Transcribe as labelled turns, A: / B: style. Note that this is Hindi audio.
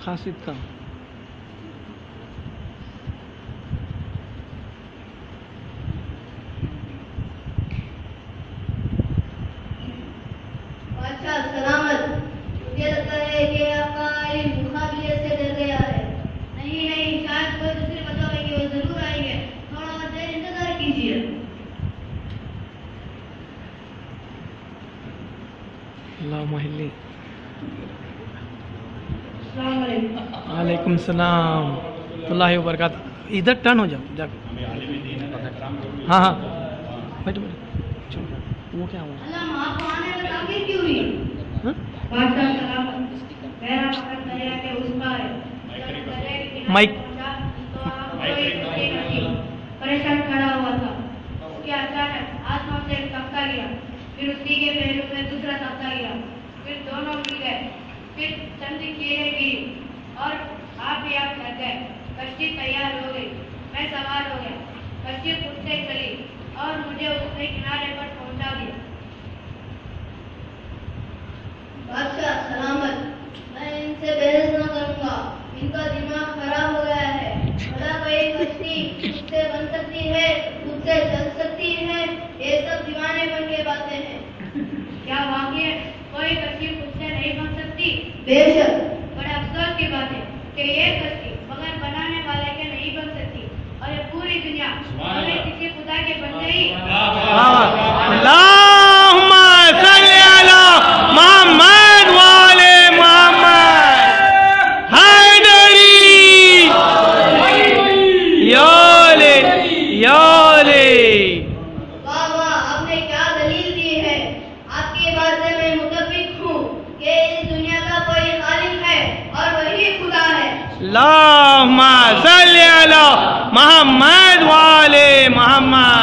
A: खासियत का।
B: बादशाह सलामत, मुझे लगता है कि आपका इल्म मुकाबले से डर गया है। नहीं नहीं, शायद कोई दूसरी वजह है कि वो जरूर आएंगे, थोड़ा देर इंतजार कीजिए।
A: वालेकुम सलाम वरहमतुल्लाहि वबरकातुहू। इधर टर्न हो जाओ जाके। हाँ हाँ बैठो बैठो। वो क्या हुआ?
B: अल्लाह आपको आने में ताकीद क्यों हुई? बादशाह सलामत, मेरा मकसद दरिया के उस पार है।
A: माइक
B: तो आपको एक परेशान खड़ा हुआ था। उसके अचानक आसमान से एक तख्ता गिरा, फिर उसी के पहलू में दूसरा तख्ता गिरा, फिर दोनों मिल गए, फिर चंद कीड़े गिरी और आप भी आप लग गए। कश्ती तैयार हो गई, मैं सवार हो गया, कश्ती खुद से चली और मुझे उसने किनारे पर पहुंचा दिया। बादशाह सलामत, मैं इनसे बहस न करूंगा, इनका दिमाग खराब हो गया है। भला कोई कश्ती खुद से बन सकती है, खुद से चल सकती है, ये सब दीवाने बन के बातें हैं। क्या वाकई कोई कश्ती खुद से नहीं बन सकती? बेशक, बड़े अफसोस की बात है कि ये कश्ती बगैर बनाने वाले के नहीं बन सकती और ये पूरी दुनिया बगैर किसी खुदा के बन गई।
A: अल्लाहुम्मा सल्ली अला मुहम्मद व आले मुहम्मद। हैदरी योले योले।
B: वाह वाह, आपने क्या दलील दी है। आपकी बात से मैं मुतफिक हूँ कि इस दुनिया का कोई खालिक है और वही खुदा है।
A: अल्लाहुम्मा सल्ली अला मुहम्मद व आले मुहम्मद।